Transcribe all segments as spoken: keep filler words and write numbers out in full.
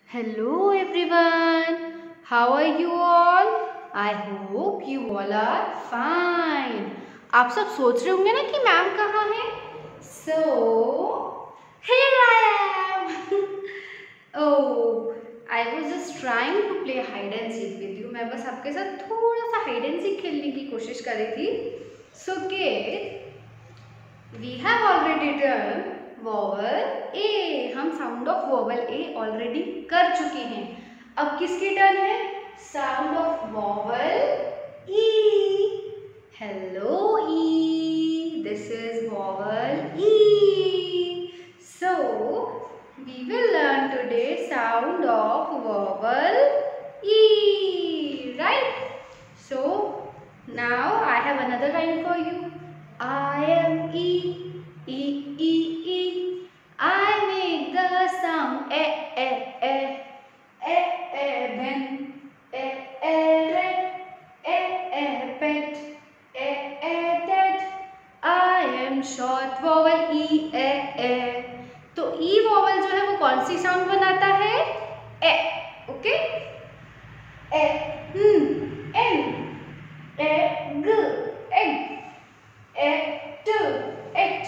Hello everyone, how are you all? I hope you all are fine. आप सब सोच रहे होंगे ना कि मैम कहाँ है? So here I am. Oh, I was just trying to play hide and seek with you. मैं बस आपके साथ थोड़ा सा hide and seek खेलने की कोशिश कर रही थी. So kid, we have already done vowel A. हम sound of vowel A already कर चुके हैं. अब किसकी टर्न है? Sound of vowel E. Hello E. This is vowel E. So we will learn today sound of vowel E. Right? So now I have another rhyme for you. I am E, E, E, E. I make the sound E, E, E, E, E, ben, E, E, red, E, E, pet, E, E, ted. I am short vowel E, E, E. तो E vowel जो है वो कौन सी sound बनाता है? E, okay? E, n, n, E, g, egg. Et et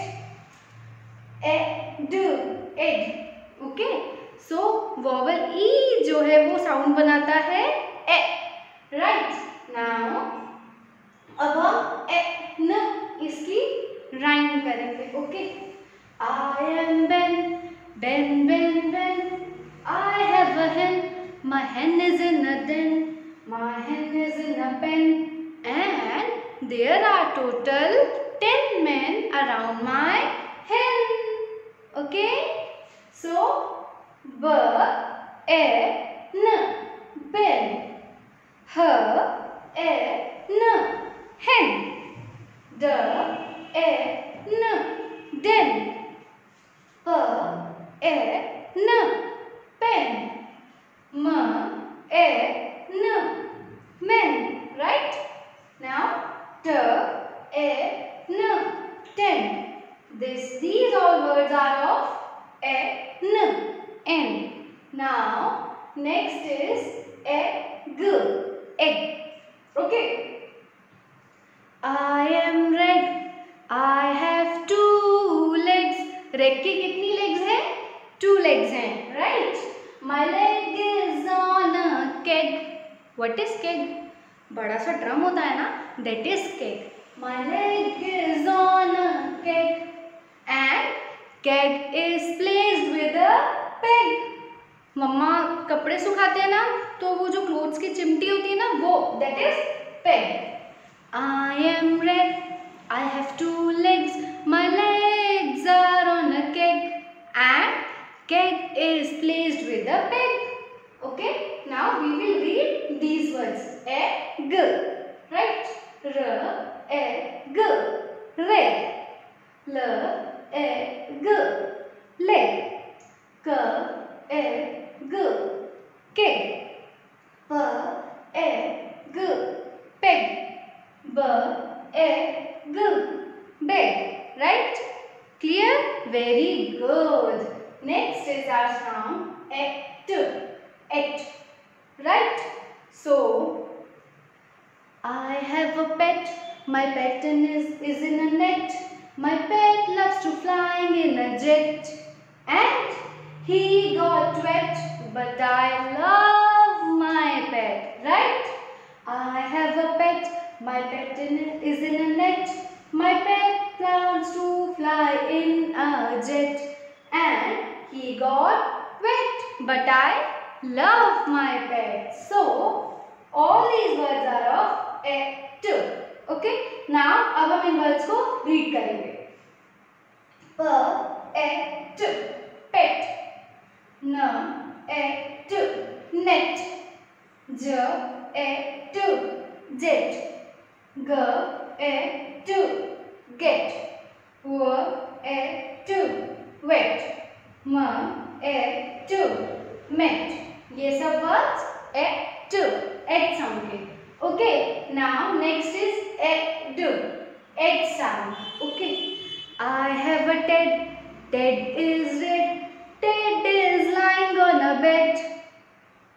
ed ed okay. So vowel E जो है वो साउंड बनाता है ए. राइट. नाउ अब हम ए न इसकी राइम करेंगे. Okay. I am Ben Ben Ben Ben. I have a hen. My hen is in a den. My hen is in a pen. And there are total ten men around my hen. Okay? So, b, e, n, ben. H, e, n, hen. D, e, n, den. P, e, n, pen. M, e, n, men. Right? Now, T, A, N, ten. This, these all words are of A, N, N. Now, next is A, G, egg. Okay. I am red. I have two legs. Red की कितनी legs हैं? Two legs हैं. Right? My leg is on a keg. What is keg? बड़ा सा drum होता है ना, that is keg. My leg is on a keg and keg is placed with a peg. मम्मा कपड़े सुखाते हैं ना, तो वो जो क्लोथ्स की चिमटी होती है ना, वो that is peg. I am red. I have two legs. My legs are on a keg and keg is placed with a peg. Okay, now we will read these words. Egg, right? R, egg, red. L, egg, leg. K, egg, keg. P, egg, peg. B, egg, bed. Right? Clear? Very good. Next is our sound et. Et. Right? So, I have a pet. My pet is, is in a net. My pet loves to flying in a jet. And he got wet. But I love my pet. Right? I have a pet. My pet in, is in a net. My pet loves to fly in a jet. And he got wet. But I love my pet. So, all these words are of et. Okay? Now, अब हम इन words को read करेंगे. P, et, pet. N, et, net. J, et, jet. G, et, get. W, et, wet. M, et, met. ये सब words et, et sound के. Okay. Now next is ed, ed sound. Okay. I have a Ted. Ted is red. Ted is lying on a bed.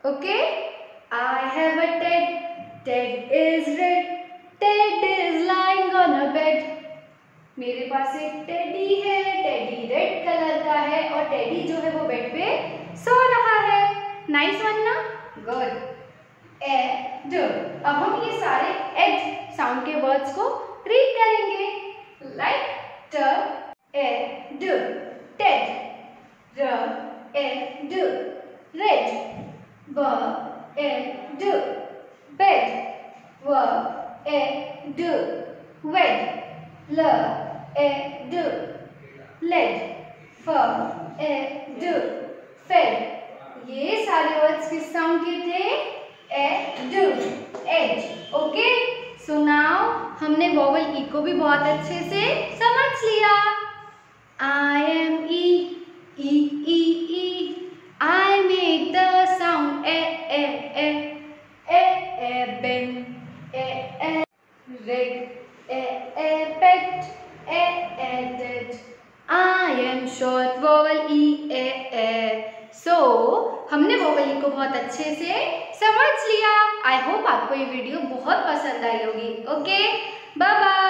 Okay, I have a Ted, Ted is red, Ted is lying on a bed. मेरे पास एक teddy है, teddy red colour का है और teddy जो है वो बेड पे सो रहा है। नाइस वन ना, गुड। एड, अब हम ये सारे एड साउंड के वर्ड्स को रीड करेंगे, like t ed, Ted, r ed, red, b ed, bed, w ed, wed, l ed, led, f ed, fed. ये सारे वर्ड्स किस साउंड के थे? Ed, ed. Okay, so now हमने वोवेल ई को भी बहुत अच्छे से समझ लिया। I am E, E E E, I make the sound eh eh eh, eh eh Ben, eh eh red, eh eh pet, eh eh dead. I am short vowel E eh eh. So हमने vowel E को बहुत अच्छे से समझ लिया। I hope आपको ये video बहुत पसंद आई होगी। Okay, bye bye.